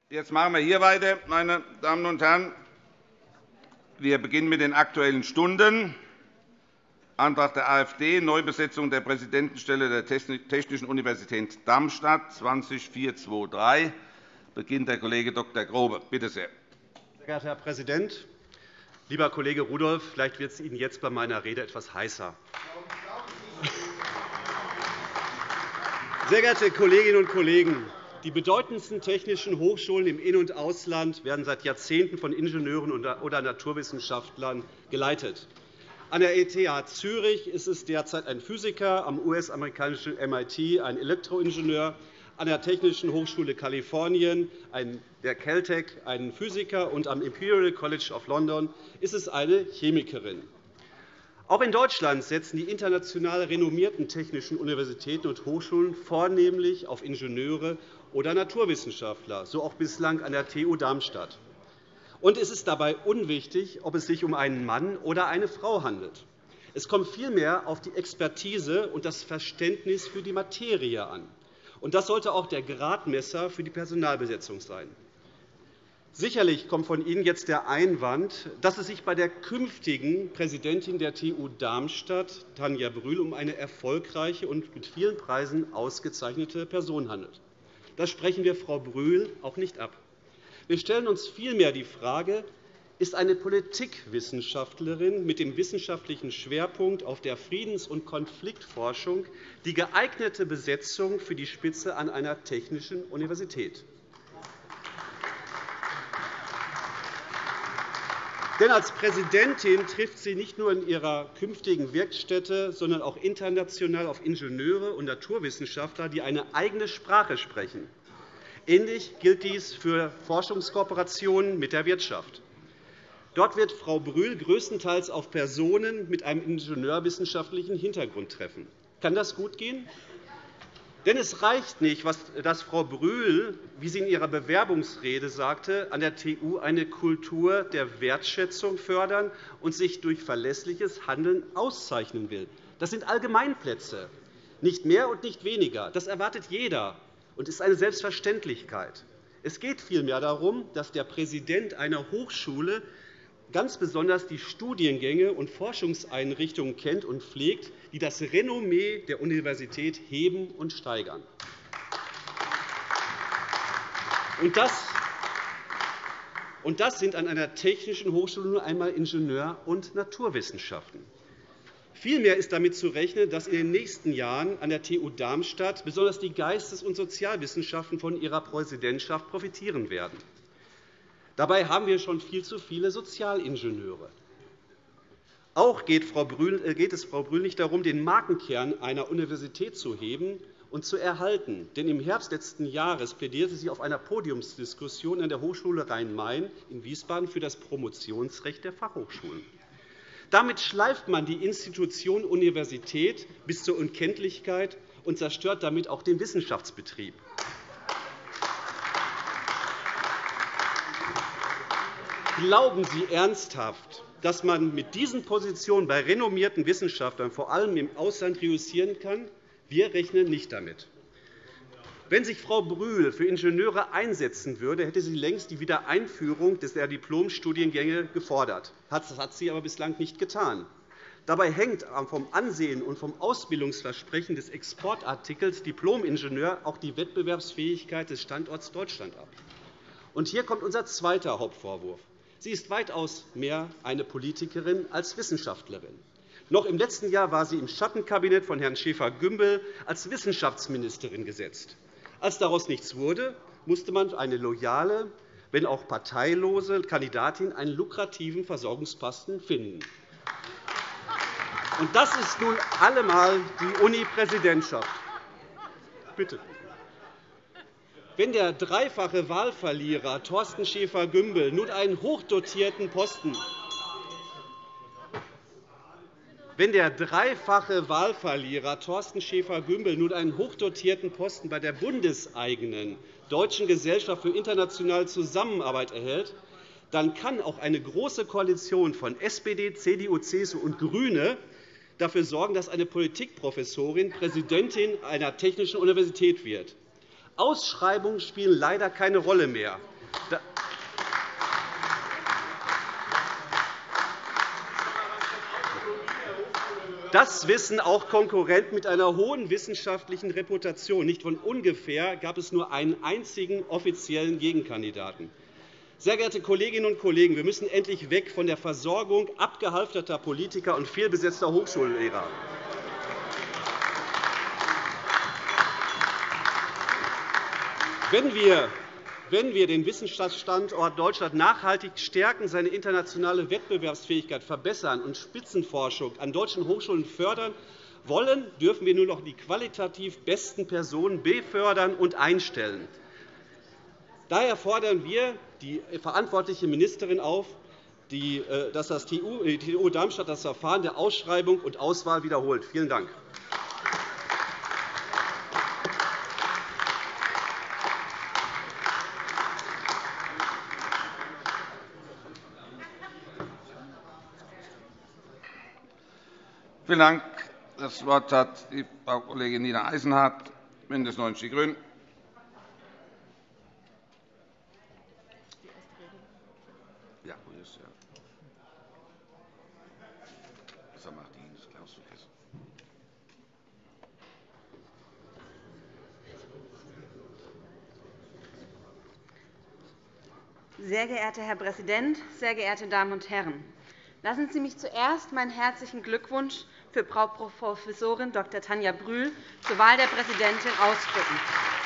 Jetzt machen wir hier weiter, meine Damen und Herren. Wir beginnen mit den Aktuellen Stunden. Antrag der AfD, Neubesetzung der Präsidentenstelle der Technischen Universität Darmstadt, 20.423. Beginnt der Kollege Dr. Grobe. Bitte sehr. Sehr geehrter Herr Präsident! Lieber Kollege Rudolph, vielleicht wird es Ihnen jetzt bei meiner Rede etwas heißer. Sehr geehrte Kolleginnen und Kollegen! Die bedeutendsten technischen Hochschulen im In- und Ausland werden seit Jahrzehnten von Ingenieuren oder Naturwissenschaftlern geleitet. An der ETH Zürich ist es derzeit ein Physiker, am US-amerikanischen MIT ein Elektroingenieur, an der Technischen Hochschule Kalifornien der Caltech ein Physiker und am Imperial College of London ist es eine Chemikerin. Auch in Deutschland setzen die international renommierten technischen Universitäten und Hochschulen vornehmlich auf Ingenieure oder Naturwissenschaftler, so auch bislang an der TU Darmstadt. Und es ist dabei unwichtig, ob es sich um einen Mann oder eine Frau handelt. Es kommt vielmehr auf die Expertise und das Verständnis für die Materie an. Und das sollte auch der Gradmesser für die Personalbesetzung sein. Sicherlich kommt von Ihnen jetzt der Einwand, dass es sich bei der künftigen Präsidentin der TU Darmstadt, Tanja Brühl, um eine erfolgreiche und mit vielen Preisen ausgezeichnete Person handelt. Das sprechen wir Frau Brühl auch nicht ab. Wir stellen uns vielmehr die Frage, ist eine Politikwissenschaftlerin mit dem wissenschaftlichen Schwerpunkt auf der Friedens- und Konfliktforschung die geeignete Besetzung für die Spitze an einer technischen Universität? Denn als Präsidentin trifft sie nicht nur in ihrer künftigen Werkstätte, sondern auch international auf Ingenieure und Naturwissenschaftler, die eine eigene Sprache sprechen. Ähnlich gilt dies für Forschungskooperationen mit der Wirtschaft. Dort wird Frau Brühl größtenteils auf Personen mit einem ingenieurwissenschaftlichen Hintergrund treffen. Kann das gut gehen? Denn es reicht nicht, dass Frau Brühl, wie sie in ihrer Bewerbungsrede sagte, an der TU eine Kultur der Wertschätzung fördern und sich durch verlässliches Handeln auszeichnen will. Das sind Allgemeinplätze, nicht mehr und nicht weniger. Das erwartet jeder und ist eine Selbstverständlichkeit. Es geht vielmehr darum, dass der Präsident einer Hochschule ganz besonders die Studiengänge und Forschungseinrichtungen kennt und pflegt, die das Renommee der Universität heben und steigern. Und das sind an einer technischen Hochschule nun einmal Ingenieur- und Naturwissenschaften. Vielmehr ist damit zu rechnen, dass in den nächsten Jahren an der TU Darmstadt besonders die Geistes- und Sozialwissenschaften von ihrer Präsidentschaft profitieren werden. Dabei haben wir schon viel zu viele Sozialingenieure. Auch geht es Frau Brühl nicht darum, den Markenkern einer Universität zu heben und zu erhalten. Denn im Herbst letzten Jahres plädierte sie auf einer Podiumsdiskussion an der Hochschule Rhein-Main in Wiesbaden für das Promotionsrecht der Fachhochschulen. Damit schleift man die Institution Universität bis zur Unkenntlichkeit und zerstört damit auch den Wissenschaftsbetrieb. Glauben Sie ernsthaft, dass man mit diesen Positionen bei renommierten Wissenschaftlern vor allem im Ausland reüssieren kann? Wir rechnen nicht damit. Wenn sich Frau Brühl für Ingenieure einsetzen würde, hätte sie längst die Wiedereinführung der Diplomstudiengänge gefordert. Das hat sie aber bislang nicht getan. Dabei hängt vom Ansehen und vom Ausbildungsversprechen des Exportartikels Diplomingenieur auch die Wettbewerbsfähigkeit des Standorts Deutschland ab. Und hier kommt unser zweiter Hauptvorwurf. Sie ist weitaus mehr eine Politikerin als Wissenschaftlerin. Noch im letzten Jahr war sie im Schattenkabinett von Herrn Schäfer-Gümbel als Wissenschaftsministerin gesetzt. Als daraus nichts wurde, musste man eine loyale, wenn auch parteilose Kandidatin einen lukrativen Versorgungsposten finden. Und das ist nun allemal die Uni-Präsidentschaft. Bitte. Wenn der dreifache Wahlverlierer Thorsten Schäfer-Gümbel nun einen hochdotierten Posten bei der bundeseigenen Deutschen Gesellschaft für internationale Zusammenarbeit erhält, dann kann auch eine Große Koalition von SPD, CDU, CSU und GRÜNE dafür sorgen, dass eine Politikprofessorin Präsidentin einer technischen Universität wird. Ausschreibungen spielen leider keine Rolle mehr. Das wissen auch Konkurrenten mit einer hohen wissenschaftlichen Reputation. Nicht von ungefähr gab es nur einen einzigen offiziellen Gegenkandidaten. Sehr geehrte Kolleginnen und Kollegen, wir müssen endlich weg von der Versorgung abgehalfterter Politiker und fehlbesetzter Hochschullehrer. Wenn wir den Wissenschaftsstandort Deutschland nachhaltig stärken, seine internationale Wettbewerbsfähigkeit verbessern und Spitzenforschung an deutschen Hochschulen fördern wollen, dürfen wir nur noch die qualitativ besten Personen befördern und einstellen. Daher fordern wir die verantwortliche Ministerin auf, dass die TU Darmstadt das Verfahren der Ausschreibung und Auswahl wiederholt. Vielen Dank. Vielen Dank. Das Wort hat die Frau Kollegin Nina Eisenhardt, BÜNDNIS 90 die GRÜNEN. Sehr geehrter Herr Präsident, sehr geehrte Damen und Herren! Lassen Sie mich zuerst meinen herzlichen Glückwunsch für Frau Prof. Dr. Tanja Brühl zur Wahl der Präsidentin ausdrücken.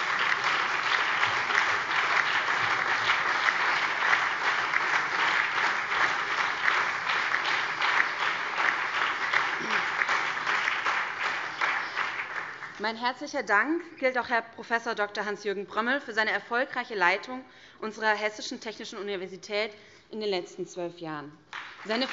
Mein herzlicher Dank gilt auch Herrn Prof. Dr. Hans-Jürgen Brömmel für seine erfolgreiche Leitung unserer Hessischen Technischen Universität in den letzten 12 Jahren. Seine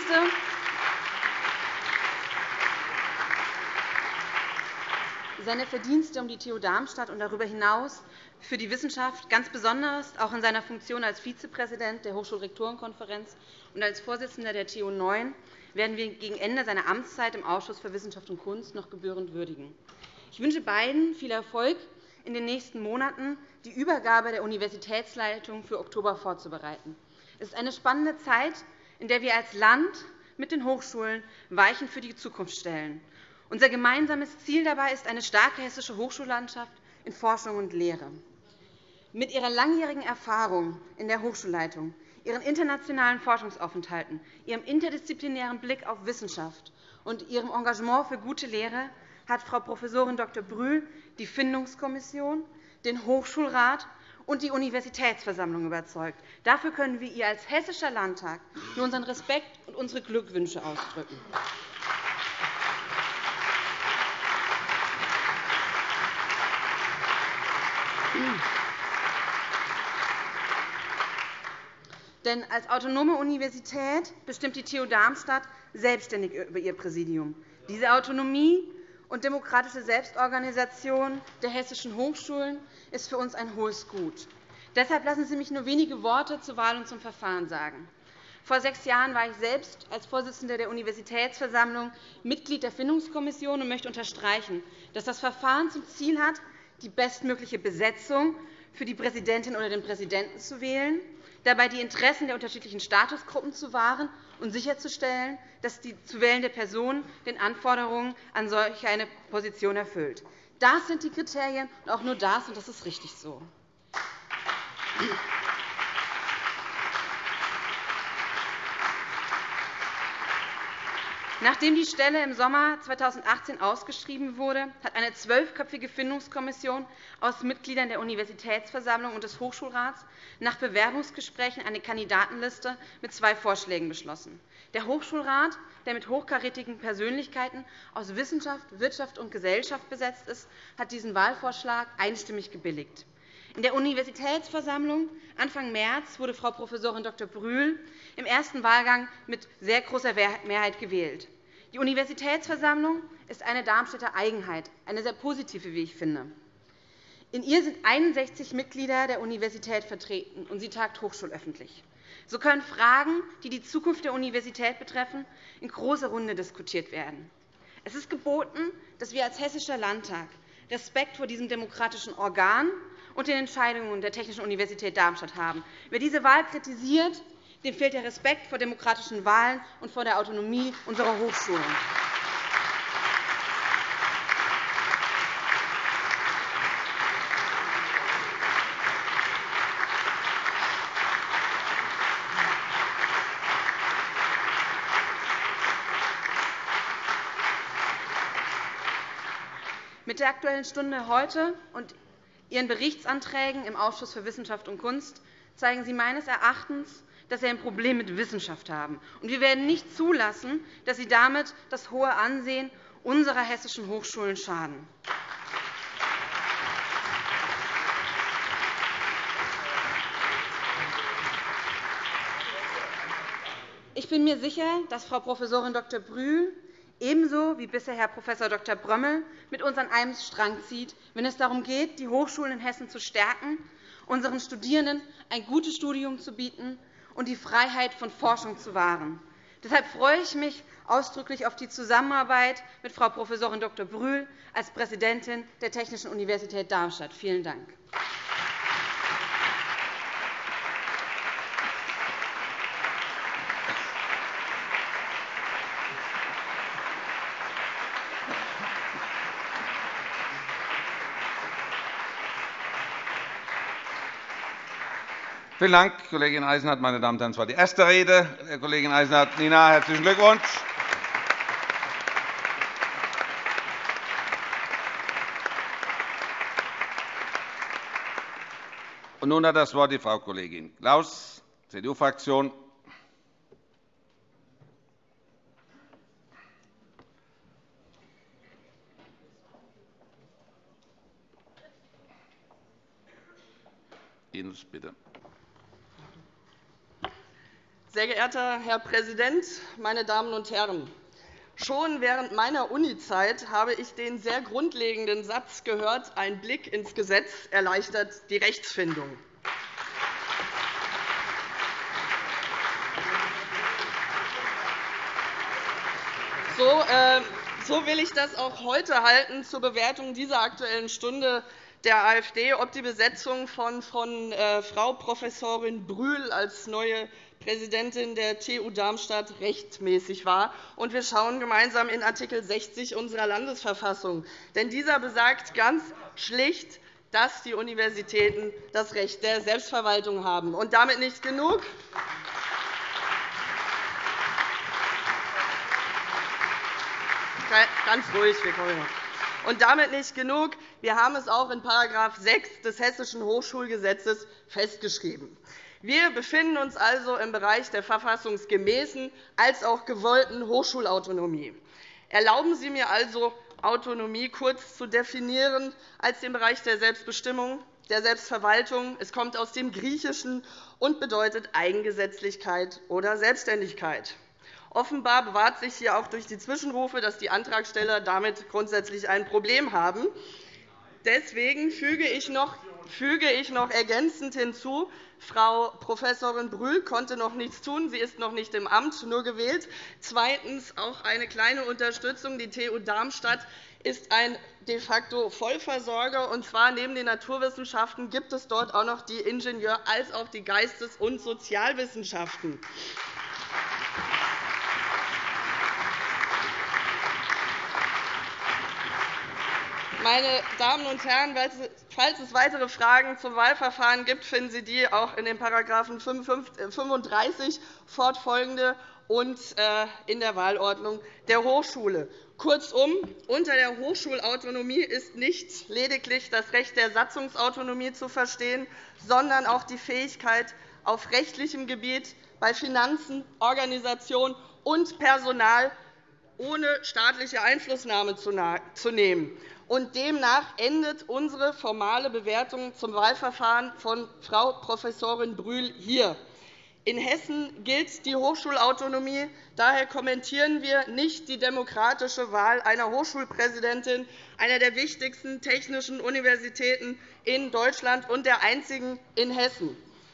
Verdienste um die TU Darmstadt und darüber hinaus für die Wissenschaft, ganz besonders auch in seiner Funktion als Vizepräsident der Hochschulrektorenkonferenz und als Vorsitzender der TU 9, werden wir gegen Ende seiner Amtszeit im Ausschuss für Wissenschaft und Kunst noch gebührend würdigen. Ich wünsche beiden viel Erfolg in den nächsten Monaten, die Übergabe der Universitätsleitung für Oktober vorzubereiten. Es ist eine spannende Zeit, in der wir als Land mit den Hochschulen Weichen für die Zukunft stellen. Unser gemeinsames Ziel dabei ist eine starke hessische Hochschullandschaft in Forschung und Lehre. Mit ihrer langjährigen Erfahrung in der Hochschulleitung, ihren internationalen Forschungsaufenthalten, ihrem interdisziplinären Blick auf Wissenschaft und ihrem Engagement für gute Lehre hat Frau Prof. Dr. Brühl die Findungskommission, den Hochschulrat und die Universitätsversammlung überzeugt. Dafür können wir ihr als Hessischer Landtag nur unseren Respekt und unsere Glückwünsche ausdrücken. Denn als autonome Universität bestimmt die TU Darmstadt selbstständig über ihr Präsidium. Diese Autonomie und demokratische Selbstorganisation der hessischen Hochschulen ist für uns ein hohes Gut. Deshalb lassen Sie mich nur wenige Worte zur Wahl und zum Verfahren sagen. Vor 6 Jahren war ich selbst als Vorsitzende der Universitätsversammlung Mitglied der Findungskommission und möchte unterstreichen, dass das Verfahren zum Ziel hat, die bestmögliche Besetzung für die Präsidentin oder den Präsidenten zu wählen, dabei die Interessen der unterschiedlichen Statusgruppen zu wahren und sicherzustellen, dass die zu wählende Person den Anforderungen an solch eine Position erfüllt. Das sind die Kriterien, und auch nur das, und das ist richtig so. Nachdem die Stelle im Sommer 2018 ausgeschrieben wurde, hat eine 12-köpfige Findungskommission aus Mitgliedern der Universitätsversammlung und des Hochschulrats nach Bewerbungsgesprächen eine Kandidatenliste mit 2 Vorschlägen beschlossen. Der Hochschulrat, der mit hochkarätigen Persönlichkeiten aus Wissenschaft, Wirtschaft und Gesellschaft besetzt ist, hat diesen Wahlvorschlag einstimmig gebilligt. In der Universitätsversammlung Anfang März wurde Frau Prof. Dr. Brühl im ersten Wahlgang mit sehr großer Mehrheit gewählt. Die Universitätsversammlung ist eine Darmstädter Eigenheit, eine sehr positive, wie ich finde. In ihr sind 61 Mitglieder der Universität vertreten, und sie tagt hochschulöffentlich. So können Fragen, die die Zukunft der Universität betreffen, in großer Runde diskutiert werden. Es ist geboten, dass wir als Hessischer Landtag Respekt vor diesem demokratischen Organ und den Entscheidungen der Technischen Universität Darmstadt haben. Wer diese Wahl kritisiert, dem fehlt der Respekt vor demokratischen Wahlen und vor der Autonomie unserer Hochschulen. Mit der Aktuellen Stunde heute und Ihren Berichtsanträgen im Ausschuss für Wissenschaft und Kunst zeigen Sie meines Erachtens, dass Sie ein Problem mit Wissenschaft haben. Wir werden nicht zulassen, dass Sie damit das hohe Ansehen unserer hessischen Hochschulen schaden. Ich bin mir sicher, dass Frau Prof. Dr. Brühl ebenso wie bisher Herr Prof. Dr. Brömmel mit uns an einem Strang zieht, wenn es darum geht, die Hochschulen in Hessen zu stärken, unseren Studierenden ein gutes Studium zu bieten und die Freiheit von Forschung zu wahren. Deshalb freue ich mich ausdrücklich auf die Zusammenarbeit mit Frau Prof. Dr. Brühl als Präsidentin der Technischen Universität Darmstadt. Vielen Dank. Vielen Dank, Kollegin Eisenhardt. Meine Damen und Herren, das war die erste Rede der Kollegin Eisenhardt. Nina, herzlichen Glückwunsch. Und nun hat das Wort die Frau Kollegin Klaus, CDU-Fraktion. Ines, bitte. Sehr geehrter Herr Präsident, meine Damen und Herren! Schon während meiner Unizeit habe ich den sehr grundlegenden Satz gehört, ein Blick ins Gesetz erleichtert die Rechtsfindung. So will ich das auch heute halten zur Bewertung dieser Aktuellen Stunde der AfD, ob die Besetzung von Frau Prof. Brühl als neue Präsidentin der TU Darmstadt rechtmäßig war. Und wir schauen gemeinsam in Art. 60 unserer Landesverfassung. Denn dieser besagt ganz schlicht, dass die Universitäten das Recht der Selbstverwaltung haben. Und damit nicht genug. Ganz ruhig, wir kommen. Und damit nicht genug. Wir haben es auch in § 6 des Hessischen Hochschulgesetzes festgeschrieben. Wir befinden uns also im Bereich der verfassungsgemäßen als auch gewollten Hochschulautonomie. Erlauben Sie mir also, Autonomie kurz zu definieren als den Bereich der Selbstbestimmung, der Selbstverwaltung. Es kommt aus dem Griechischen und bedeutet Eigengesetzlichkeit oder Selbstständigkeit. Offenbar bewahrt sich hier auch durch die Zwischenrufe, dass die Antragsteller damit grundsätzlich ein Problem haben. Deswegen füge ich noch ergänzend hinzu, Frau Prof. Brühl konnte noch nichts tun. Sie ist noch nicht im Amt, nur gewählt. Zweitens auch eine kleine Unterstützung. Die TU Darmstadt ist ein de facto Vollversorger. Und zwar neben den Naturwissenschaften gibt es dort auch noch die Ingenieur- als auch die Geistes- und Sozialwissenschaften. Meine Damen und Herren, falls es weitere Fragen zum Wahlverfahren gibt, finden Sie die auch in den § 35 fortfolgende und in der Wahlordnung der Hochschule. Kurzum, unter der Hochschulautonomie ist nicht lediglich das Recht der Satzungsautonomie zu verstehen, sondern auch die Fähigkeit, auf rechtlichem Gebiet bei Finanzen, Organisation und Personal ohne staatliche Einflussnahme zu nehmen. Und demnach endet unsere formale Bewertung zum Wahlverfahren von Frau Prof. Brühl hier. In Hessen gilt die Hochschulautonomie. Daher kommentieren wir nicht die demokratische Wahl einer Hochschulpräsidentin einer der wichtigsten technischen Universitäten in Deutschland und der einzigen in Hessen.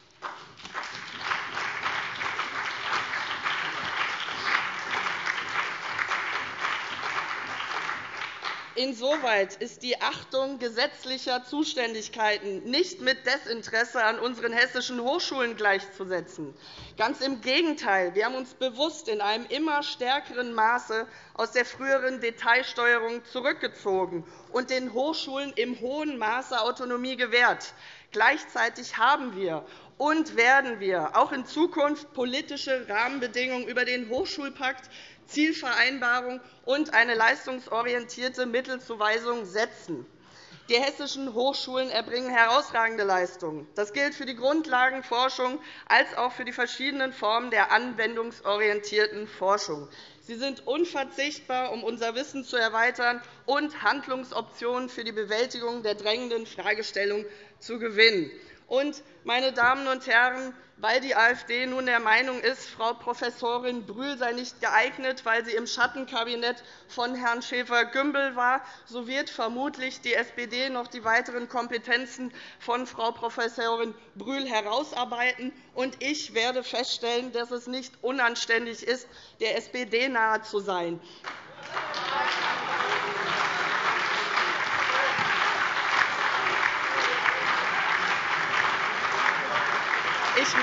Insoweit ist die Achtung gesetzlicher Zuständigkeiten nicht mit Desinteresse an unseren hessischen Hochschulen gleichzusetzen. Ganz im Gegenteil. Wir haben uns bewusst in einem immer stärkeren Maße aus der früheren Detailsteuerung zurückgezogen und den Hochschulen im hohen Maße Autonomie gewährt. Gleichzeitig haben wir und werden wir auch in Zukunft politische Rahmenbedingungen über den Hochschulpakt, Zielvereinbarung und eine leistungsorientierte Mittelzuweisung setzen. Die hessischen Hochschulen erbringen herausragende Leistungen. Das gilt für die Grundlagenforschung als auch für die verschiedenen Formen der anwendungsorientierten Forschung. Sie sind unverzichtbar, um unser Wissen zu erweitern und Handlungsoptionen für die Bewältigung der drängenden Fragestellungen zu gewinnen. Und, meine Damen und Herren, weil die AfD nun der Meinung ist, Frau Professorin Brühl sei nicht geeignet, weil sie im Schattenkabinett von Herrn Schäfer-Gümbel war, so wird vermutlich die SPD noch die weiteren Kompetenzen von Frau Professorin Brühl herausarbeiten. Und ich werde feststellen, dass es nicht unanständig ist, der SPD nahe zu sein. Ich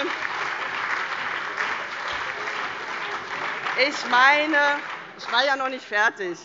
war ja noch nicht fertig.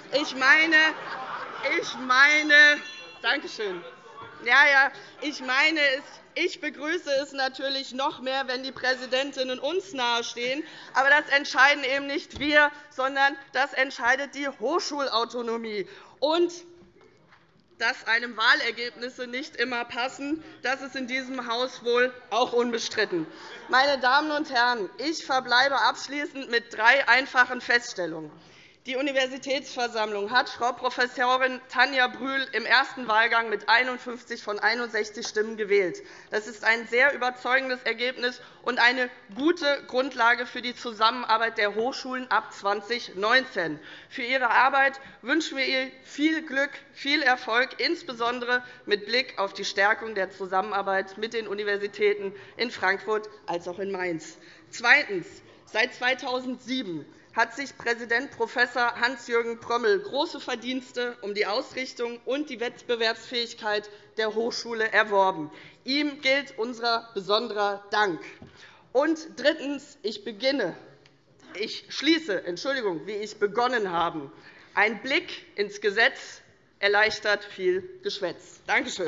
Ich begrüße es natürlich noch mehr, wenn die Präsidentinnen uns nahestehen. Aber das entscheiden eben nicht wir, sondern das entscheidet die Hochschulautonomie. Und dass einem Wahlergebnisse nicht immer passen, das ist in diesem Haus wohl auch unbestritten. Meine Damen und Herren, ich verbleibe abschließend mit 3 einfachen Feststellungen. Die Universitätsversammlung hat Frau Professorin Tanja Brühl im ersten Wahlgang mit 51 von 61 Stimmen gewählt. Das ist ein sehr überzeugendes Ergebnis und eine gute Grundlage für die Zusammenarbeit der Hochschulen ab 2019. Für Ihre Arbeit wünschen wir ihr viel Glück, viel Erfolg, insbesondere mit Blick auf die Stärkung der Zusammenarbeit mit den Universitäten in Frankfurt als auch in Mainz. Zweitens. Seit 2007 hat sich Präsident Prof. Hans-Jürgen Prömmel große Verdienste um die Ausrichtung und die Wettbewerbsfähigkeit der Hochschule erworben. Ihm gilt unser besonderer Dank. Und drittens. Ich schließe, wie ich begonnen habe. Ein Blick ins Gesetz erleichtert viel Geschwätz. Danke schön.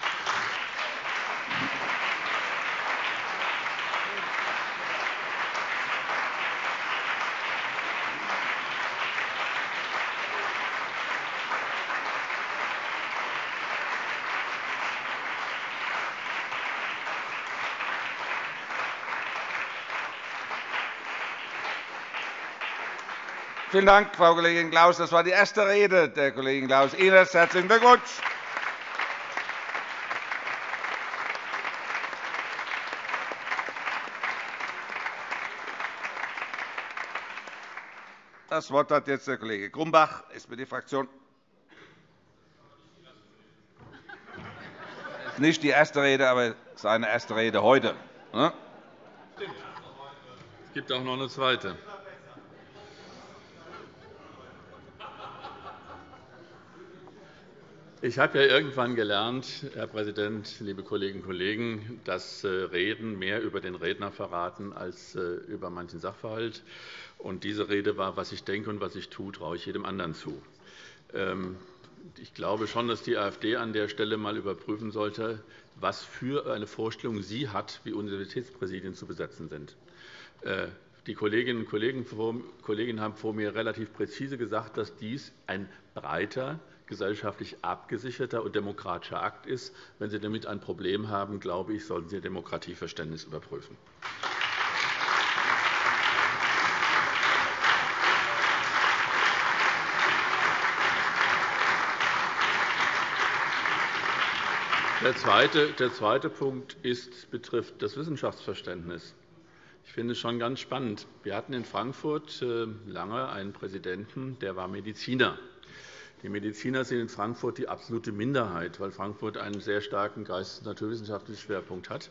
Vielen Dank, Frau Kollegin Klaus. Das war die erste Rede der Kollegin Klaus. Ihnen herzlichen Glückwunsch. Das Wort hat jetzt der Kollege Grumbach, SPD-Fraktion. Das ist nicht die erste Rede, aber seine erste Rede heute. Es gibt auch noch eine zweite. Ich habe ja irgendwann gelernt, Herr Präsident, liebe Kolleginnen und Kollegen, dass Reden mehr über den Redner verraten als über manchen Sachverhalt. Und diese Rede war, was ich denke und was ich tue, traue ich jedem anderen zu. Ich glaube schon, dass die AfD an der Stelle einmal überprüfen sollte, was für eine Vorstellung sie hat, wie Universitätspräsidien zu besetzen sind. Die Kolleginnen und Kollegen haben vor mir relativ präzise gesagt, dass dies ein breiter, gesellschaftlich abgesicherter und demokratischer Akt ist. Wenn Sie damit ein Problem haben, glaube ich, sollten Sie Ihr Demokratieverständnis überprüfen. Der zweite Punkt betrifft das Wissenschaftsverständnis. Ich finde es schon ganz spannend. Wir hatten in Frankfurt lange einen Präsidenten, der war Mediziner. Die Mediziner sind in Frankfurt die absolute Minderheit, weil Frankfurt einen sehr starken geistes- und naturwissenschaftlichen Schwerpunkt hat.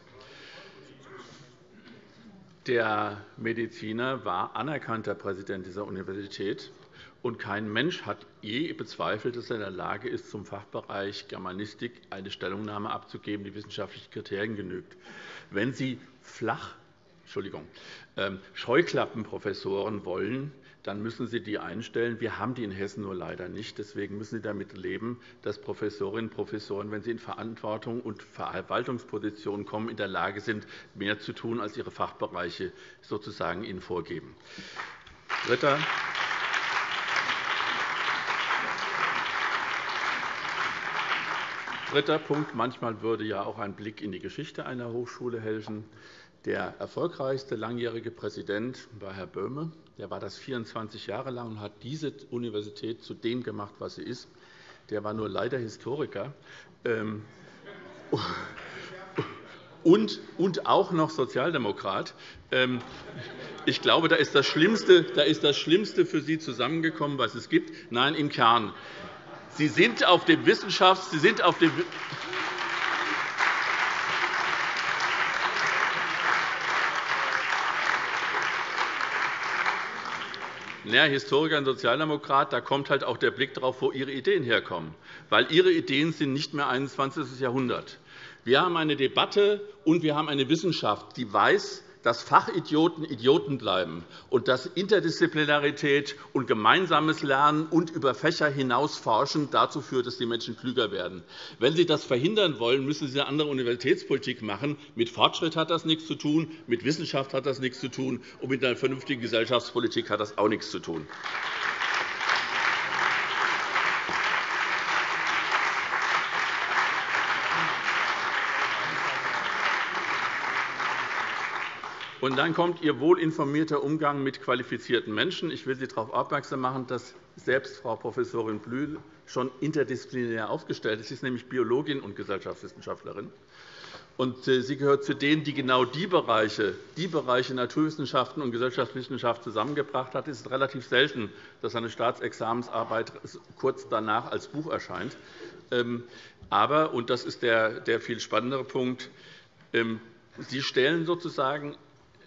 Der Mediziner war anerkannter Präsident dieser Universität, und kein Mensch hat je bezweifelt, dass er in der Lage ist, zum Fachbereich Germanistik eine Stellungnahme abzugeben, die wissenschaftlichen Kriterien genügt. Wenn Sie Scheuklappenprofessoren wollen, dann müssen Sie die einstellen. Wir haben die in Hessen nur leider nicht. Deswegen müssen Sie damit leben, dass Professorinnen und Professoren, wenn sie in Verantwortung und Verwaltungspositionen kommen, in der Lage sind, mehr zu tun, als ihre Fachbereiche sozusagen ihnen vorgeben. Dritter Punkt. Manchmal würde ja auch ein Blick in die Geschichte einer Hochschule helfen. Der erfolgreichste langjährige Präsident war Herr Böhme. Der war das 24 Jahre lang und hat diese Universität zu dem gemacht, was sie ist. Der war nur leider Historiker und auch noch Sozialdemokrat. Ich glaube, da ist das Schlimmste für Sie zusammengekommen, was es gibt. Nein, im Kern. Sie sind auf dem Historiker und Sozialdemokrat, da kommt halt auch der Blick darauf, wo Ihre Ideen herkommen. Weil Ihre Ideen sind nicht mehr 21. Jahrhundert. Wir haben eine Debatte und wir haben eine Wissenschaft, die weiß, dass Fachidioten Idioten bleiben und dass Interdisziplinarität und gemeinsames Lernen und über Fächer hinaus Forschen dazu führt, dass die Menschen klüger werden. Wenn Sie das verhindern wollen, müssen Sie eine andere Universitätspolitik machen. Mit Fortschritt hat das nichts zu tun, mit Wissenschaft hat das nichts zu tun, und mit einer vernünftigen Gesellschaftspolitik hat das auch nichts zu tun. Und dann kommt Ihr wohlinformierter Umgang mit qualifizierten Menschen. Ich will Sie darauf aufmerksam machen, dass selbst Frau Professorin Blühl schon interdisziplinär aufgestellt ist. Sie ist nämlich Biologin und Gesellschaftswissenschaftlerin. Und sie gehört zu denen, die genau die Bereiche Naturwissenschaften und Gesellschaftswissenschaft zusammengebracht hat. Es ist relativ selten, dass eine Staatsexamensarbeit kurz danach als Buch erscheint. Aber, und das ist der viel spannendere Punkt, Sie stellen sozusagen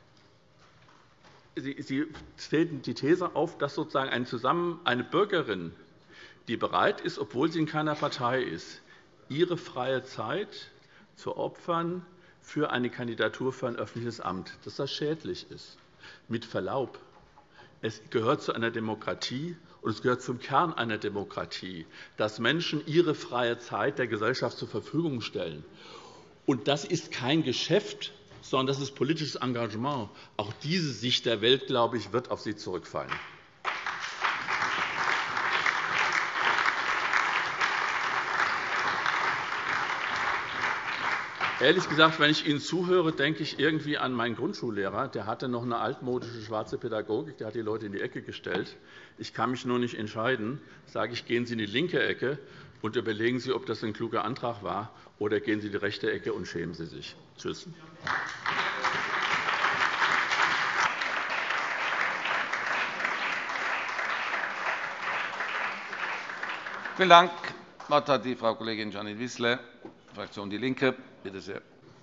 Sie stellen die These auf, dass sozusagen eine Bürgerin, die bereit ist, obwohl sie in keiner Partei ist, ihre freie Zeit zu opfern für eine Kandidatur für ein öffentliches Amt, dass das schädlich ist. Mit Verlaub, es gehört zu einer Demokratie und es gehört zum Kern einer Demokratie, dass Menschen ihre freie Zeit der Gesellschaft zur Verfügung stellen. Und das ist kein Geschäft, sondern das ist politisches Engagement. Auch diese Sicht der Welt, glaube ich, wird auf Sie zurückfallen. Ehrlich gesagt, wenn ich Ihnen zuhöre, denke ich irgendwie an meinen Grundschullehrer. Der hatte noch eine altmodische schwarze Pädagogik. Der hat die Leute in die Ecke gestellt. Ich kann mich nur nicht entscheiden. Sage ich, gehen Sie in die linke Ecke und überlegen Sie, ob das ein kluger Antrag war, oder gehen Sie in die rechte Ecke und schämen Sie sich. Tschüss. Vielen Dank. Das Wort hat die Frau Kollegin Janine Wissler, Fraktion DIE LINKE. Bitte sehr.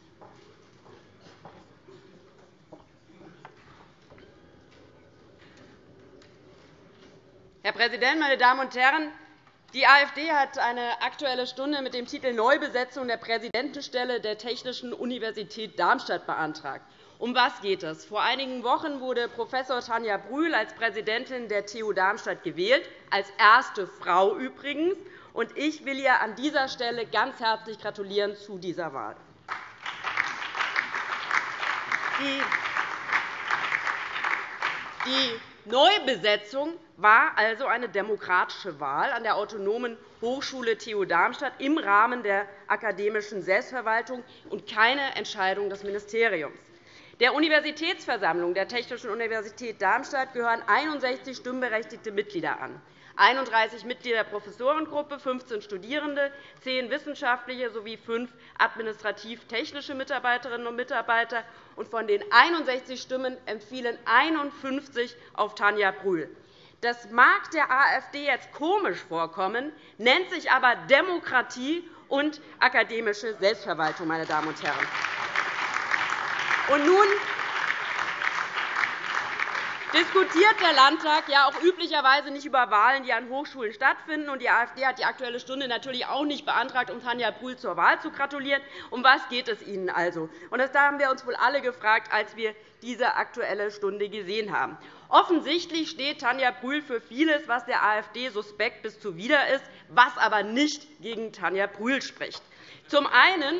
Herr Präsident, meine Damen und Herren! Die AfD hat eine Aktuelle Stunde mit dem Titel Neubesetzung der Präsidentenstelle der Technischen Universität Darmstadt beantragt. Um was geht es? Vor einigen Wochen wurde Prof. Tanja Brühl als Präsidentin der TU Darmstadt gewählt, als erste Frau übrigens. Und ich will ihr an dieser Stelle ganz herzlich gratulieren zu dieser Wahl. Die Neubesetzung war also eine demokratische Wahl an der Autonomen Hochschule TU Darmstadt im Rahmen der akademischen Selbstverwaltung und keine Entscheidung des Ministeriums. Der Universitätsversammlung der Technischen Universität Darmstadt gehören 61 stimmberechtigte Mitglieder an. 31 Mitglieder der Professorengruppe, 15 Studierende, 10 wissenschaftliche sowie 5 administrativ-technische Mitarbeiterinnen und Mitarbeiter. Und von den 61 Stimmen empfiehlen 51 auf Tanja Brühl. Das mag der AfD jetzt komisch vorkommen, nennt sich aber Demokratie und akademische Selbstverwaltung, meine Damen und Herren. Und nun diskutiert der Landtag ja auch üblicherweise nicht über Wahlen, die an Hochschulen stattfinden. Und die AfD hat die Aktuelle Stunde natürlich auch nicht beantragt, um Tanja Brühl zur Wahl zu gratulieren. Um was geht es Ihnen also? Und das haben wir uns wohl alle gefragt, als wir diese Aktuelle Stunde gesehen haben. Offensichtlich steht Tanja Brühl für vieles, was der AfD suspekt bis zuwider ist, was aber nicht gegen Tanja Brühl spricht. Zum einen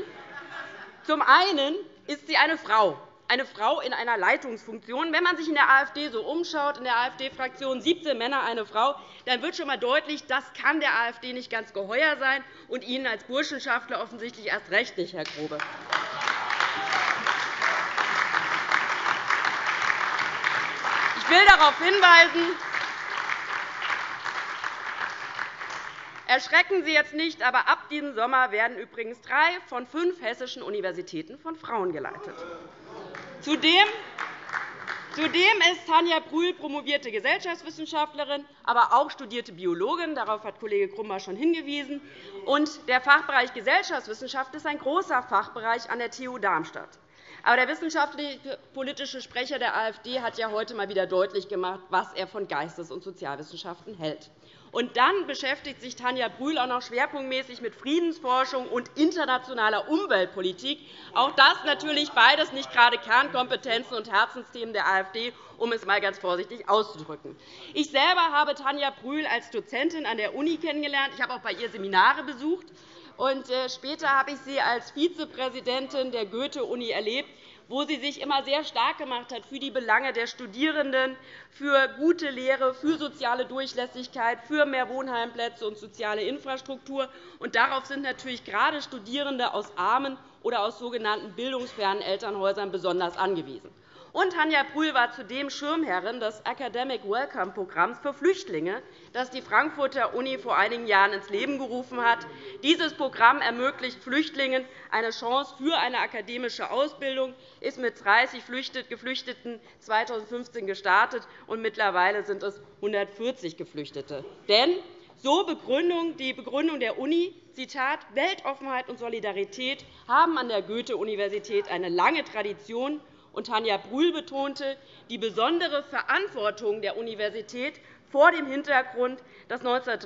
ist sie eine Frau in einer Leitungsfunktion. Wenn man sich in der AfD so umschaut, in der AfD-Fraktion 17 Männer, eine Frau, dann wird schon einmal deutlich, das kann der AfD nicht ganz geheuer sein und Ihnen als Burschenschaftler offensichtlich erst recht nicht, Herr Grobe. Ich will darauf hinweisen, erschrecken Sie jetzt nicht, aber ab diesem Sommer werden übrigens 3 von 5 hessischen Universitäten von Frauen geleitet. Zudem ist Tanja Brühl promovierte Gesellschaftswissenschaftlerin, aber auch studierte Biologin. Darauf hat Kollege Grummer schon hingewiesen. Und der Fachbereich Gesellschaftswissenschaft ist ein großer Fachbereich an der TU Darmstadt. Aber der wissenschaftlich-politische Sprecher der AfD hat ja heute einmal wieder deutlich gemacht, was er von Geistes- und Sozialwissenschaften hält. Und dann beschäftigt sich Tanja Brühl auch noch schwerpunktmäßig mit Friedensforschung und internationaler Umweltpolitik. Auch das natürlich beides nicht gerade Kernkompetenzen und Herzensthemen der AfD, um es einmal ganz vorsichtig auszudrücken. Ich selber habe Tanja Brühl als Dozentin an der Uni kennengelernt. Ich habe auch bei ihr Seminare besucht. Und später habe ich sie als Vizepräsidentin der Goethe-Uni erlebt, wo sie sich immer sehr stark gemacht hat für die Belange der Studierenden, für gute Lehre, für soziale Durchlässigkeit, für mehr Wohnheimplätze und soziale Infrastruktur. Und darauf sind natürlich gerade Studierende aus armen oder aus sogenannten bildungsfernen Elternhäusern besonders angewiesen. Und Tanja Brühl war zudem Schirmherrin des Academic Welcome Programms für Flüchtlinge, das die Frankfurter Uni vor einigen Jahren ins Leben gerufen hat. Dieses Programm ermöglicht Flüchtlingen eine Chance für eine akademische Ausbildung, ist mit 30 Geflüchteten 2015 gestartet, und mittlerweile sind es 140 Geflüchtete. Denn so die Begründung der Uni, Zitat, Weltoffenheit und Solidarität haben an der Goethe-Universität eine lange Tradition. Und Tanja Brühl betonte die besondere Verantwortung der Universität vor dem Hintergrund, dass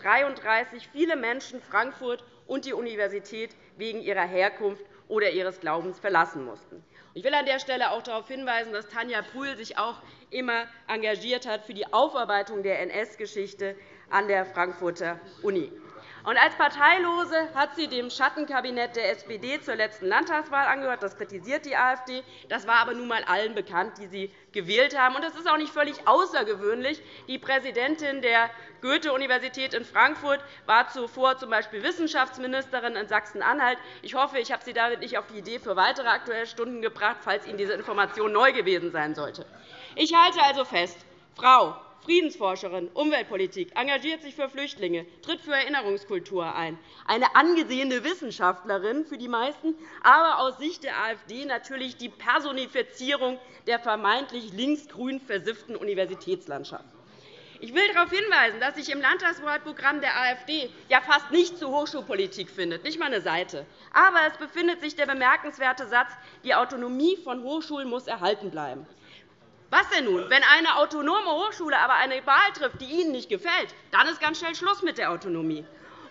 1933 viele Menschen Frankfurt und die Universität wegen ihrer Herkunft oder ihres Glaubens verlassen mussten. Ich will an der Stelle auch darauf hinweisen, dass Tanja Brühl sich auch immer engagiert hat für die Aufarbeitung der NS-Geschichte an der Frankfurter Uni. Und als Parteilose hat sie dem Schattenkabinett der SPD zur letzten Landtagswahl angehört. Das kritisiert die AfD. Das war aber nun einmal allen bekannt, die sie gewählt haben. Und das ist auch nicht völlig außergewöhnlich. Die Präsidentin der Goethe-Universität in Frankfurt war zuvor z.B. Wissenschaftsministerin in Sachsen-Anhalt. Ich hoffe, ich habe Sie damit nicht auf die Idee für weitere Aktuelle Stunden gebracht, falls Ihnen diese Information neu gewesen sein sollte. Ich halte also fest, Frau, Friedensforscherin, Umweltpolitik, engagiert sich für Flüchtlinge, tritt für Erinnerungskultur ein. Eine angesehene Wissenschaftlerin für die meisten, aber aus Sicht der AfD natürlich die Personifizierung der vermeintlich linksgrün versifften Universitätslandschaft. Ich will darauf hinweisen, dass sich im Landtagswahlprogramm der AfD ja fast nichts zur Hochschulpolitik findet, nicht einmal eine Seite. Aber es befindet sich der bemerkenswerte Satz, die Autonomie von Hochschulen muss erhalten bleiben. Was denn nun? Wenn eine autonome Hochschule aber eine Wahl trifft, die Ihnen nicht gefällt, dann ist ganz schnell Schluss mit der Autonomie.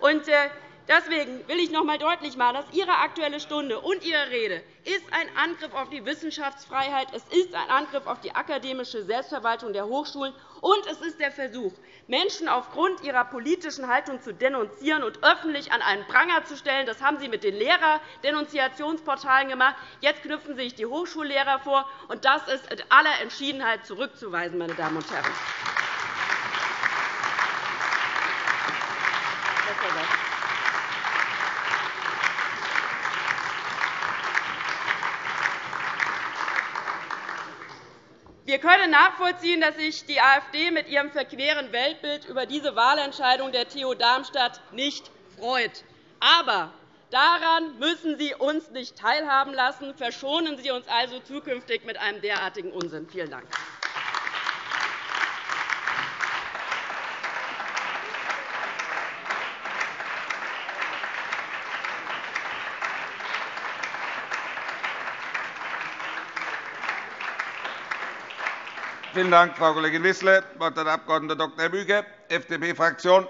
Deswegen will ich noch einmal deutlich machen, dass Ihre Aktuelle Stunde und Ihre Rede ist ein Angriff auf die Wissenschaftsfreiheit, es ist ein Angriff auf die akademische Selbstverwaltung der Hochschulen, und es ist der Versuch, Menschen aufgrund ihrer politischen Haltung zu denunzieren und öffentlich an einen Pranger zu stellen. Das haben Sie mit den Lehrerdenunziationsportalen gemacht. Jetzt knüpfen Sie sich die Hochschullehrer vor, und das ist in aller Entschiedenheit zurückzuweisen, meine Damen und Herren. Wir können nachvollziehen, dass sich die AfD mit ihrem verqueren Weltbild über diese Wahlentscheidung der TU Darmstadt nicht freut. Aber daran müssen Sie uns nicht teilhaben lassen. Verschonen Sie uns also zukünftig mit einem derartigen Unsinn. Vielen Dank. Vielen Dank, Frau Kollegin Wissler. Das Wort hat der Abg. Dr. Büge, FDP-Fraktion.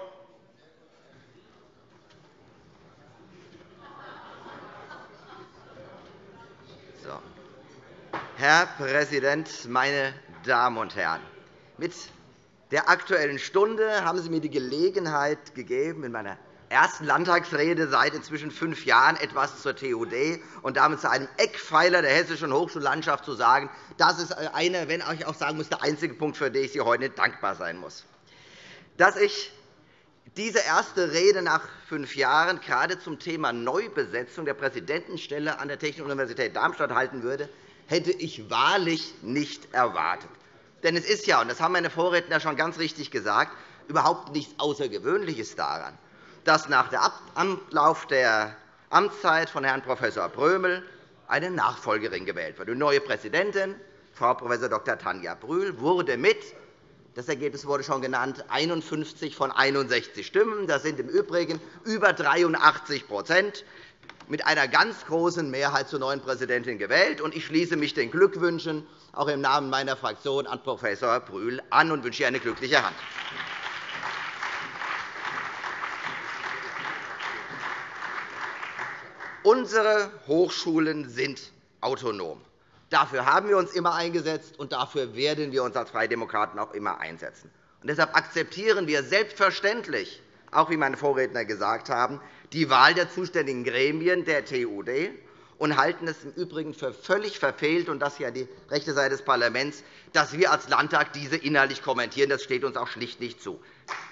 Herr Präsident, meine Damen und Herren! Mit der Aktuellen Stunde haben Sie mir die Gelegenheit gegeben, in meiner ersten Landtagsrede seit inzwischen 5 Jahren etwas zur TUD und damit zu einem Eckpfeiler der hessischen Hochschullandschaft zu sagen. Das ist einer, wenn ich auch sagen muss, der einzige Punkt, für den ich Sie heute dankbar sein muss. Dass ich diese erste Rede nach 5 Jahren gerade zum Thema Neubesetzung der Präsidentenstelle an der Technischen Universität Darmstadt halten würde, hätte ich wahrlich nicht erwartet. Denn es ist ja, und das haben meine Vorredner schon ganz richtig gesagt, überhaupt nichts Außergewöhnliches daran, dass nach dem Ablauf der Amtszeit von Herrn Prof. Brömel eine Nachfolgerin gewählt wird. Die neue Präsidentin, Frau Prof. Dr. Tanja Brühl, wurde mit, das Ergebnis wurde schon genannt, 51 von 61 Stimmen. Das sind im Übrigen über 83%, mit einer ganz großen Mehrheit zur neuen Präsidentin gewählt. Ich schließe mich den Glückwünschen auch im Namen meiner Fraktion an Prof. Brühl an und wünsche ihr eine glückliche Hand. Unsere Hochschulen sind autonom. Dafür haben wir uns immer eingesetzt, und dafür werden wir uns als Freie Demokraten auch immer einsetzen. Deshalb akzeptieren wir selbstverständlich, auch wie meine Vorredner gesagt haben, die Wahl der zuständigen Gremien der TUD und halten es im Übrigen für völlig verfehlt, und das ist ja die rechte Seite des Parlaments, dass wir als Landtag diese inhaltlich kommentieren. Das steht uns auch schlicht nicht zu.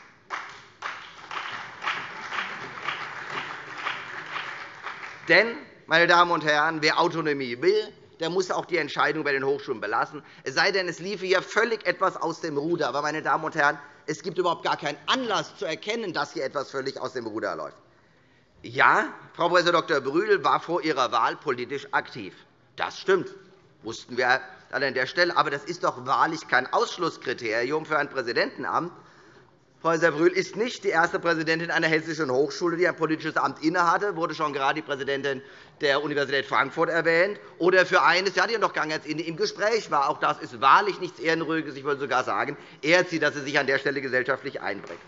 Denn, meine Damen und Herren, wer Autonomie will, der muss auch die Entscheidung bei den Hochschulen belassen. Es sei denn, es liefe hier völlig etwas aus dem Ruder. Aber, meine Damen und Herren, es gibt überhaupt gar keinen Anlass zu erkennen, dass hier etwas völlig aus dem Ruder läuft. Ja, Frau Prof. Dr. Brühl war vor ihrer Wahl politisch aktiv. Das stimmt, wussten wir an der Stelle. Aber das ist doch wahrlich kein Ausschlusskriterium für ein Präsidentenamt. Frau Prof. Brühl ist nicht die erste Präsidentin einer hessischen Hochschule, die ein politisches Amt innehatte. Wurde schon gerade die Präsidentin der Universität Frankfurt erwähnt. Oder für eines, ja, die noch gar nicht im Gespräch war. Auch das ist wahrlich nichts Ehrenrühriges. Ich würde sogar sagen, ehrt sie, dass sie sich an der Stelle gesellschaftlich einbringt.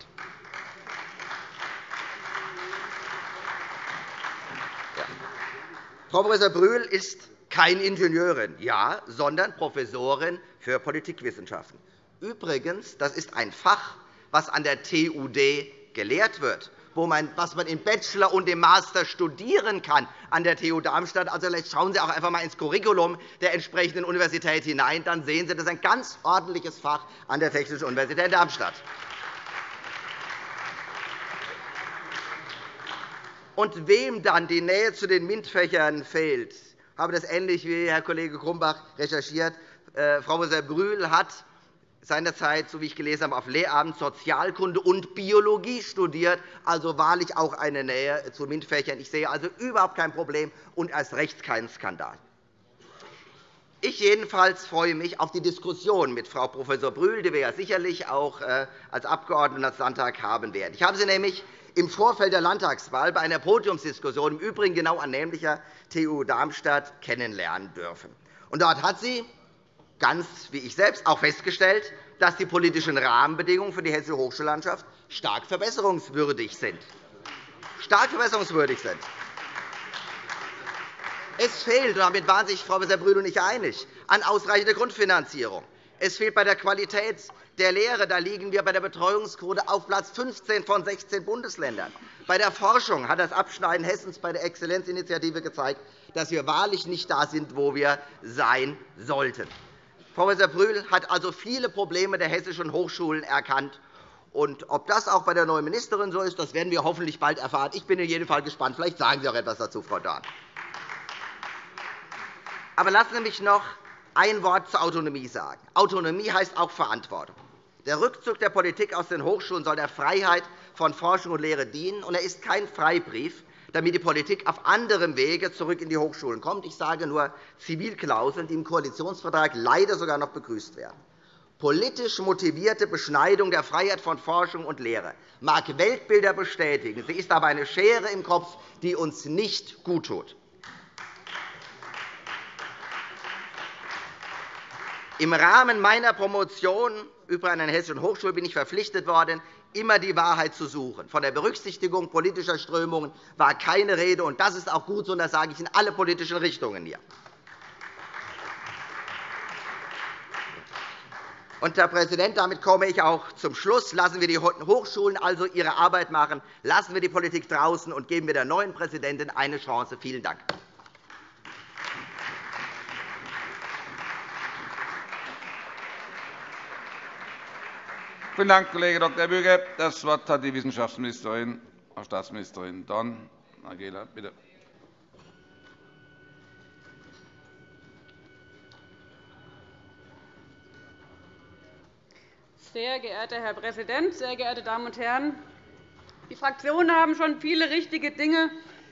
Frau Prof. Brühl ist keine Ingenieurin, ja, sondern Professorin für Politikwissenschaften. Übrigens, das ist ein Fach, was an der TUD gelehrt wird, was man im Bachelor und im Master studieren kann an der TU Darmstadt. Also, vielleicht schauen Sie auch einfach einmal ins Curriculum der entsprechenden Universität hinein. Dann sehen Sie, das ist ein ganz ordentliches Fach an der Technischen Universität Darmstadt. Und wem dann die Nähe zu den MINT-Fächern fehlt, habe das ähnlich wie Herr Kollege Grumbach recherchiert. Frau Prof. Brühl hat seinerzeit, so wie ich gelesen habe, auf Lehramt Sozialkunde und Biologie studiert, also wahrlich auch eine Nähe zu MINT-Fächern. Ich sehe also überhaupt kein Problem und erst recht keinen Skandal. Ich jedenfalls freue mich auf die Diskussion mit Frau Prof. Brühl, die wir ja sicherlich auch als Abgeordnete des Landtags haben werden. Ich habe sie nämlich im Vorfeld der Landtagswahl bei einer Podiumsdiskussion, im Übrigen genau an nämlicher TU Darmstadt, kennenlernen dürfen. Und dort hat sie, ganz wie ich selbst, auch festgestellt, dass die politischen Rahmenbedingungen für die hessische Hochschullandschaft stark verbesserungswürdig sind. Stark verbesserungswürdig sind. Es fehlt, und damit waren sich Frau Prof. Brühl und ich einig, an ausreichender Grundfinanzierung. Es fehlt bei der Qualität der Lehre. Da liegen wir bei der Betreuungsquote auf Platz 15 von 16 Bundesländern. Bei der Forschung hat das Abschneiden Hessens bei der Exzellenzinitiative gezeigt, dass wir wahrlich nicht da sind, wo wir sein sollten. Frau Prof. Brühl hat also viele Probleme der hessischen Hochschulen erkannt. Und ob das auch bei der neuen Ministerin so ist, das werden wir hoffentlich bald erfahren. Ich bin in jedem Fall gespannt. Vielleicht sagen Sie auch etwas dazu, Frau Dorn. Aber lassen Sie mich noch ein Wort zur Autonomie sagen. Autonomie heißt auch Verantwortung. Der Rückzug der Politik aus den Hochschulen soll der Freiheit von Forschung und Lehre dienen, und er ist kein Freibrief, damit die Politik auf anderem Wege zurück in die Hochschulen kommt. Ich sage nur Zivilklauseln, die im Koalitionsvertrag leider sogar noch begrüßt werden. Politisch motivierte Beschneidung der Freiheit von Forschung und Lehre mag Weltbilder bestätigen. Sie ist aber eine Schere im Kopf, die uns nicht guttut. Im Rahmen meiner Promotion über eine hessische Hochschule bin ich verpflichtet worden, immer die Wahrheit zu suchen. Von der Berücksichtigung politischer Strömungen war keine Rede, und das ist auch gut so, und das sage ich in alle politischen Richtungen hier. Und, Herr Präsident, damit komme ich auch zum Schluss. Lassen wir die Hochschulen also ihre Arbeit machen. Lassen wir die Politik draußen und geben wir der neuen Präsidentin eine Chance. Vielen Dank. Vielen Dank, Kollege Dr. Bürger. Das Wort hat die Wissenschaftsministerin, Frau Staatsministerin Dorn. Angela, bitte. Sehr geehrter Herr Präsident, sehr geehrte Damen und Herren! Die Fraktionen haben schon viele richtige Dinge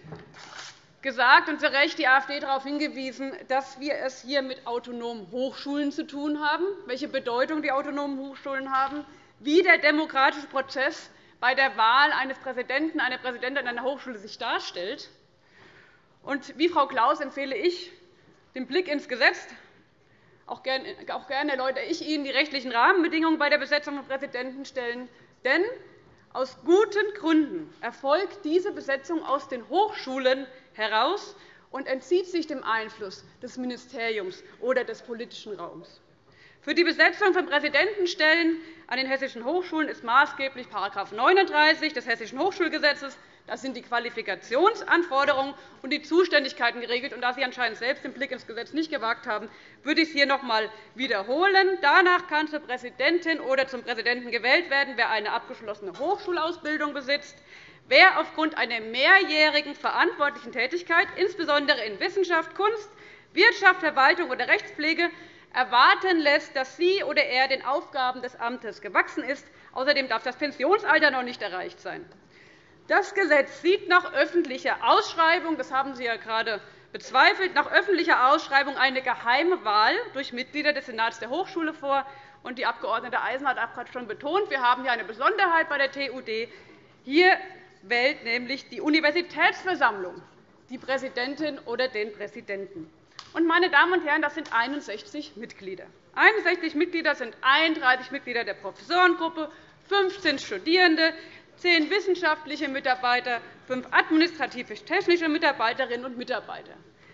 gesagt und zu Recht die AfD darauf hingewiesen, dass wir es hier mit autonomen Hochschulen zu tun haben, welche Bedeutung die autonomen Hochschulen haben, wie der demokratische Prozess bei der Wahl eines Präsidenten, einer Präsidentin einer Hochschule sich darstellt. Und wie Frau Klaus empfehle ich den Blick ins Gesetz. Auch gerne erläutere ich Ihnen die rechtlichen Rahmenbedingungen bei der Besetzung von Präsidentenstellen. Denn aus guten Gründen erfolgt diese Besetzung aus den Hochschulen heraus und entzieht sich dem Einfluss des Ministeriums oder des politischen Raums. Für die Besetzung von Präsidentenstellen an den hessischen Hochschulen ist maßgeblich § 39 des Hessischen Hochschulgesetzes. Das sind die Qualifikationsanforderungen und die Zuständigkeiten geregelt. Und da Sie anscheinend selbst den Blick ins Gesetz nicht gewagt haben, würde ich es hier noch einmal wiederholen. Danach kann zur Präsidentin oder zum Präsidenten gewählt werden, wer eine abgeschlossene Hochschulausbildung besitzt, wer aufgrund einer mehrjährigen verantwortlichen Tätigkeit, insbesondere in Wissenschaft, Kunst, Wirtschaft, Verwaltung oder Rechtspflege, erwarten lässt, dass sie oder er den Aufgaben des Amtes gewachsen ist. Außerdem darf das Pensionsalter noch nicht erreicht sein. Das Gesetz sieht nach öffentlicher Ausschreibung, das haben Sie ja gerade bezweifelt, nach öffentlicher Ausschreibung eine geheime Wahl durch Mitglieder des Senats der Hochschule vor. Und die Abg. Eisen hat auch gerade schon betont, wir haben hier eine Besonderheit bei der TUD. Hier wählt nämlich die Universitätsversammlung die Präsidentin oder den Präsidenten. Und, meine Damen und Herren, das sind 61 Mitglieder. 61 Mitglieder sind 31 Mitglieder der Professorengruppe, 15 Studierende, 10 wissenschaftliche Mitarbeiter, 5 administrativ-technische Mitarbeiterinnen und Mitarbeiter.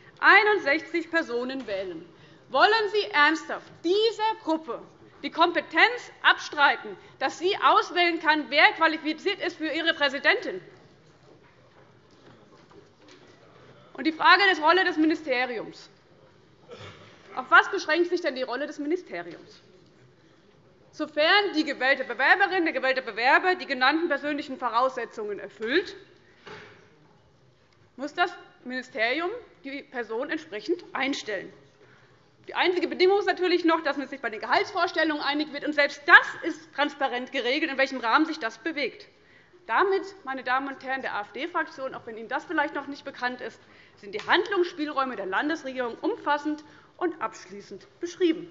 61 Personen wählen. Wollen Sie ernsthaft dieser Gruppe die Kompetenz abstreiten, dass sie auswählen kann, wer qualifiziert ist für ihre Präsidentin? Und die Frage der Rolle des Ministeriums. Auf was beschränkt sich denn die Rolle des Ministeriums? Sofern die gewählte Bewerberin, der gewählte Bewerber die genannten persönlichen Voraussetzungen erfüllt, muss das Ministerium die Person entsprechend einstellen. Die einzige Bedingung ist natürlich noch, dass man sich bei den Gehaltsvorstellungen einig wird. Und selbst das ist transparent geregelt, in welchem Rahmen sich das bewegt. Damit, meine Damen und Herren der AfD-Fraktion, auch wenn Ihnen das vielleicht noch nicht bekannt ist, sind die Handlungsspielräume der Landesregierung umfassend und abschließend beschrieben.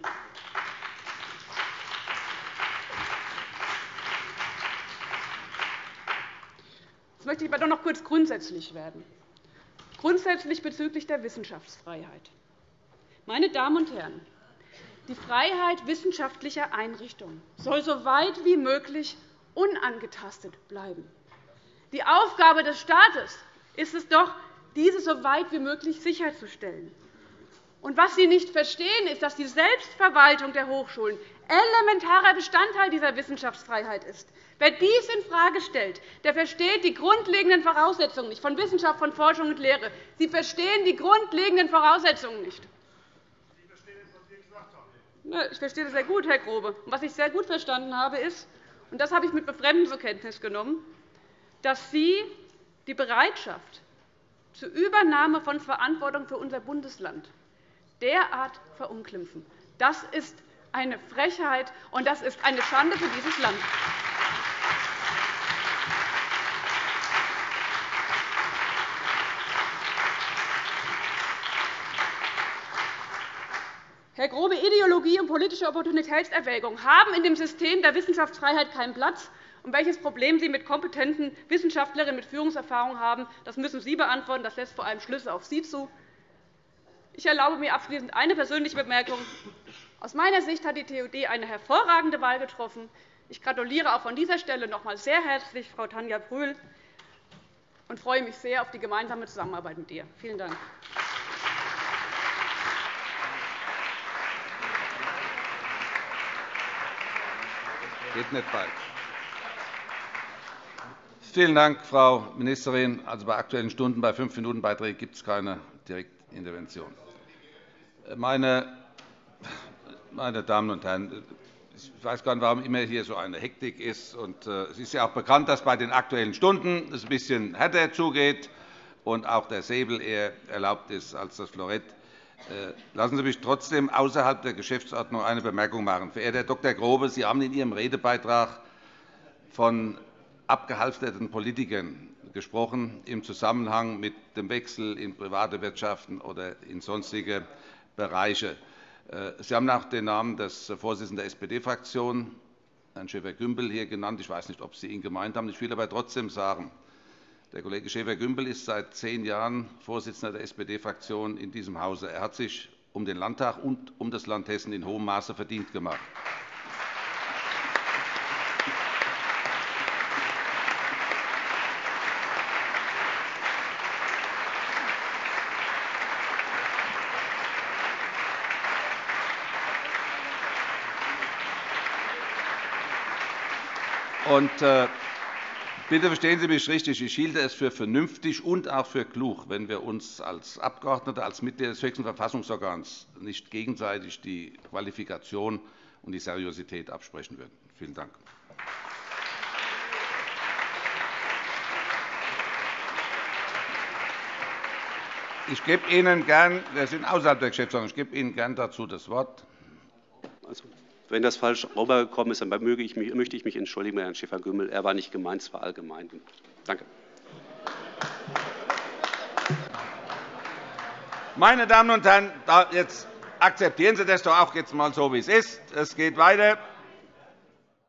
Jetzt möchte ich aber doch noch kurz grundsätzlich werden. Grundsätzlich bezüglich der Wissenschaftsfreiheit. Meine Damen und Herren, die Freiheit wissenschaftlicher Einrichtungen soll so weit wie möglich unangetastet bleiben. Die Aufgabe des Staates ist es doch, diese so weit wie möglich sicherzustellen. Und was Sie nicht verstehen, ist, dass die Selbstverwaltung der Hochschulen elementarer Bestandteil dieser Wissenschaftsfreiheit ist. Wer dies infrage stellt, der versteht die grundlegenden Voraussetzungen nicht von Wissenschaft, von Forschung und Lehre. Sie verstehen die grundlegenden Voraussetzungen nicht. Sie verstehen das, was wir gesagt haben. Ich verstehe das sehr gut, Herr Grobe. Was ich sehr gut verstanden habe, ist, und das habe ich mit Befremden zur Kenntnis genommen, dass Sie die Bereitschaft zur Übernahme von Verantwortung für unser Bundesland derart verunglimpfen. Das ist eine Frechheit, und das ist eine Schande für dieses Land. Herr Grobe, Ideologie und politische Opportunitätserwägung haben in dem System der Wissenschaftsfreiheit keinen Platz. Und welches Problem Sie mit kompetenten Wissenschaftlerinnen mit Führungserfahrung haben, das müssen Sie beantworten. Das lässt vor allem Schlüsse auf Sie zu. Ich erlaube mir abschließend eine persönliche Bemerkung. Aus meiner Sicht hat die TUD eine hervorragende Wahl getroffen. Ich gratuliere auch von dieser Stelle noch einmal sehr herzlich Frau Tanja Brühl und freue mich sehr auf die gemeinsame Zusammenarbeit mit ihr. Vielen Dank. Geht nicht bald. Vielen Dank, Frau Ministerin. Also bei Aktuellen Stunden bei 5-Minuten-Beiträgen gibt es keine Direktintervention. Meine Damen und Herren, ich weiß gar nicht, warum immer hier so eine Hektik ist. Es ist ja auch bekannt, dass bei den Aktuellen Stunden es ein bisschen härter zugeht und auch der Säbel eher erlaubt ist als das Florett. Lassen Sie mich trotzdem außerhalb der Geschäftsordnung eine Bemerkung machen. Verehrter Herr Dr. Grobe, Sie haben in Ihrem Redebeitrag von abgehalfterten Politikern gesprochen im Zusammenhang mit dem Wechsel in private Wirtschaften oder in sonstige Bereiche. Sie haben auch den Namen des Vorsitzenden der SPD-Fraktion, Herrn Schäfer-Gümbel, hier genannt. Ich weiß nicht, ob Sie ihn gemeint haben. Ich will aber trotzdem sagen, der Kollege Schäfer-Gümbel ist seit 10 Jahren Vorsitzender der SPD-Fraktion in diesem Hause. Er hat sich um den Landtag und um das Land Hessen in hohem Maße verdient gemacht. Bitte verstehen Sie mich richtig. Ich hielte es für vernünftig und auch für klug, wenn wir uns als Abgeordnete, als Mitglieder des höchsten Verfassungsorgans nicht gegenseitig die Qualifikation und die Seriosität absprechen würden. Vielen Dank. Ich gebe Ihnen gern, wir sind außerhalb der Geschäftsordnung, ich gebe Ihnen gern dazu das Wort. Wenn das falsch rübergekommen ist, dann möchte ich mich entschuldigen bei Herrn Schäfer-Gümbel. Er war nicht gemeint, es war allgemein. Danke. Meine Damen und Herren, jetzt akzeptieren Sie das doch auch jetzt einmal so, wie es ist. Es geht weiter.